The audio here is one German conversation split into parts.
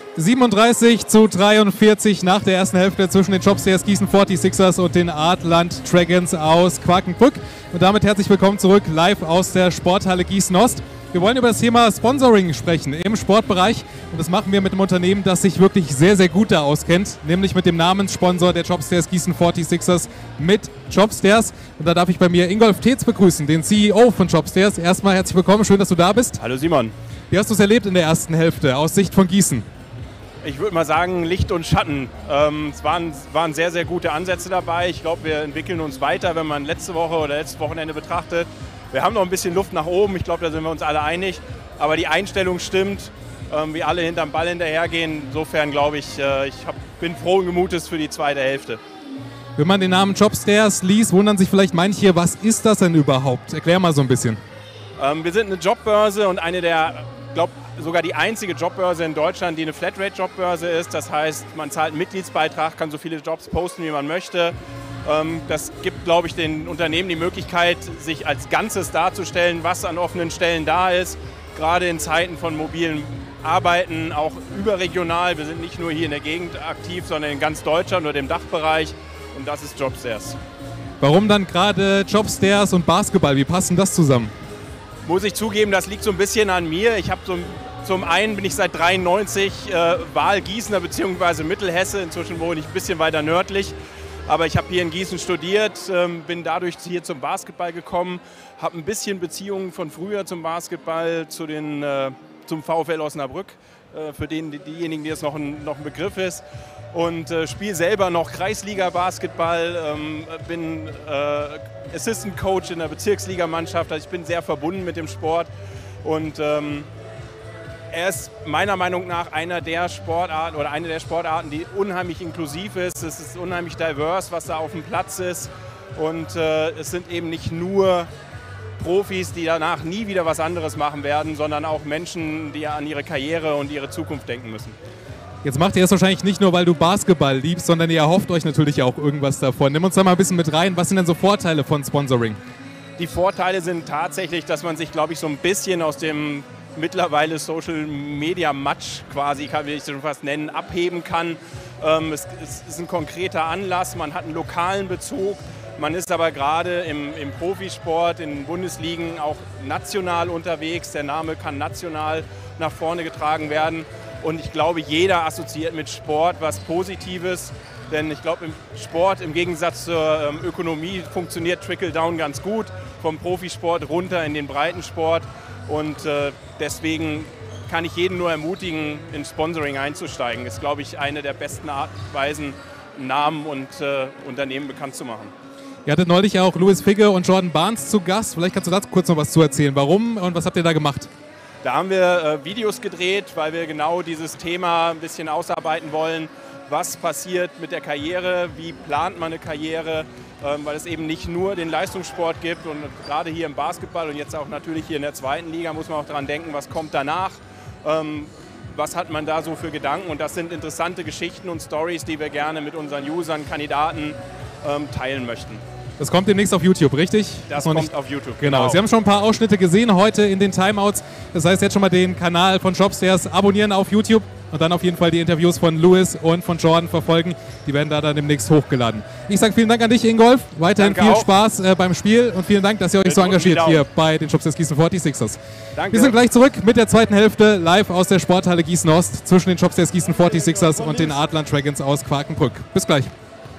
37:43 nach der ersten Hälfte zwischen den Jobstairs Gießen 46ers und den Artland Dragons aus Quakenbrück. Und damit herzlich willkommen zurück live aus der Sporthalle Gießen Ost. Wir wollen über das Thema Sponsoring sprechen im Sportbereich und das machen wir mit einem Unternehmen, das sich wirklich sehr, sehr gut da auskennt, nämlich mit dem Namenssponsor der Jobstairs Gießen 46ers mit Jobstairs. Und da darf ich bei mir Ingolf Tetz begrüßen, den CEO von Jobstairs. Erstmal herzlich willkommen, schön, dass du da bist. Hallo Simon. Wie hast du es erlebt in der ersten Hälfte aus Sicht von Gießen? Ich würde mal sagen, Licht und Schatten. Es waren sehr, sehr gute Ansätze dabei. Ich glaube, wir entwickeln uns weiter, wenn man letzte Woche oder letztes Wochenende betrachtet. Wir haben noch ein bisschen Luft nach oben, ich glaube, da sind wir uns alle einig. Aber die Einstellung stimmt, wie alle hinterm Ball hinterhergehen. Insofern glaube ich, bin frohen Gemutes für die zweite Hälfte. Wenn man den Namen Jobstairs liest, wundern sich vielleicht manche, was ist das denn überhaupt? Erklär mal so ein bisschen. Wir sind eine Jobbörse und eine der, glaube sogar die einzige Jobbörse in Deutschland, die eine Flatrate-Jobbörse ist. Das heißt, man zahlt einen Mitgliedsbeitrag, kann so viele Jobs posten, wie man möchte. Das gibt, glaube ich, den Unternehmen die Möglichkeit, sich als Ganzes darzustellen, was an offenen Stellen da ist. Gerade in Zeiten von mobilen Arbeiten, auch überregional. Wir sind nicht nur hier in der Gegend aktiv, sondern in ganz Deutschland oder dem Dachbereich. Und das ist Jobstairs. Warum dann gerade Jobstairs und Basketball? Wie passen das zusammen? Muss ich zugeben, das liegt so ein bisschen an mir. Ich habe zum einen bin ich seit 93 Wahlgießener bzw. Mittelhesse. Inzwischen wohne ich ein bisschen weiter nördlich. Aber ich habe hier in Gießen studiert, bin dadurch hier zum Basketball gekommen, habe ein bisschen Beziehungen von früher zum Basketball, zum VfL Osnabrück, für diejenigen, die es noch ein Begriff ist. Und spiele selber noch Kreisliga-Basketball, bin Assistant Coach in der Bezirksligamannschaft. Also ich bin sehr verbunden mit dem Sport und er ist meiner Meinung nach eine der Sportarten, die unheimlich inklusiv ist. Es ist unheimlich divers, was da auf dem Platz ist. Und es sind eben nicht nur Profis, die danach nie wieder was anderes machen werden, sondern auch Menschen, die an ihre Karriere und ihre Zukunft denken müssen. Jetzt macht ihr das wahrscheinlich nicht nur, weil du Basketball liebst, sondern ihr erhofft euch natürlich auch irgendwas davon. Nimm uns da mal ein bisschen mit rein. Was sind denn so Vorteile von Sponsoring? Die Vorteile sind tatsächlich, dass man sich, glaube ich, so ein bisschen aus dem mittlerweile Social Media Match quasi, will ich es schon fast nennen, abheben kann. Es ist ein konkreter Anlass, man hat einen lokalen Bezug, man ist aber gerade im Profisport, in Bundesligen auch national unterwegs. Der Name kann national nach vorne getragen werden und ich glaube, jeder assoziiert mit Sport was Positives. Denn ich glaube, im Sport im Gegensatz zur Ökonomie funktioniert Trickle-Down ganz gut, vom Profisport runter in den Breitensport. Und deswegen kann ich jeden nur ermutigen, in Sponsoring einzusteigen. Das ist, glaube ich, eine der besten Art und Weisen, Namen und Unternehmen bekannt zu machen. Ihr hattet neulich auch Louis Figge und Jordan Barnes zu Gast. Vielleicht kannst du dazu kurz noch was zu erzählen. Warum und was habt ihr da gemacht? Da haben wir Videos gedreht, weil wir genau dieses Thema ein bisschen ausarbeiten wollen. Was passiert mit der Karriere? Wie plant man eine Karriere? Weil es eben nicht nur den Leistungssport gibt und gerade hier im Basketball und jetzt auch natürlich hier in der zweiten Liga muss man auch daran denken, was kommt danach, was hat man da so für Gedanken und das sind interessante Geschichten und Stories, die wir gerne mit unseren Usern, Kandidaten teilen möchten. Das kommt demnächst auf YouTube, richtig? Das kommt auf YouTube. Genau. Sie haben schon ein paar Ausschnitte gesehen heute in den Timeouts. Das heißt, jetzt schon mal den Kanal von Jobstairs abonnieren auf YouTube und dann auf jeden Fall die Interviews von Louis und von Jordan verfolgen. Die werden da dann demnächst hochgeladen. Ich sage vielen Dank an dich, Ingolf. Weiterhin viel Spaß beim Spiel und vielen Dank, dass ihr euch so engagiert hier bei den Jobstairs Gießen 46ers. Danke. Wir sind gleich zurück mit der zweiten Hälfte live aus der Sporthalle Gießen Ost zwischen den Jobstairs Gießen 46ers und den Artland Dragons aus Quakenbrück. Bis gleich.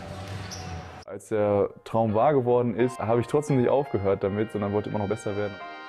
Als der Traum wahr geworden ist, habe ich trotzdem nicht aufgehört damit, sondern wollte immer noch besser werden.